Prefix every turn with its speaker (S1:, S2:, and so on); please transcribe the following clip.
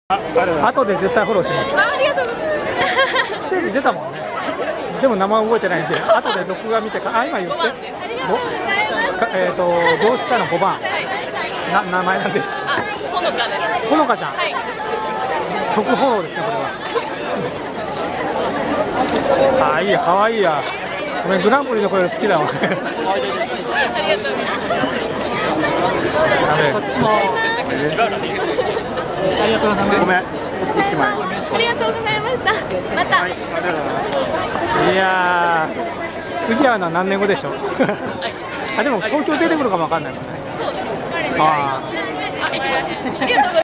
S1: 後で絶対フォローします。
S2: ありがとうございます。
S1: ステージ出たもんね。でも名前覚えてないんで、後で録画見てから、今言って。
S2: 5番です。ありがとうございます。
S1: 同志社の5番。
S2: はい。
S1: 名前なんで。
S2: ほのかです。
S1: ほのかちゃん。
S2: はい。
S1: 即フォローですね、これは。あ、いいや、可愛いや。ごめん、グランプリの声好きだわ。
S2: ありがとうございます。
S1: こっちも。ありがとうございます。ごめん。
S2: ありがとうございました。また。はい、
S1: いやー、次は何年後でしょう。あ、でも東京出てくるかもわかんないもんね。
S2: そうです。
S1: ああ。
S2: あ、行きます。ありがとうございます。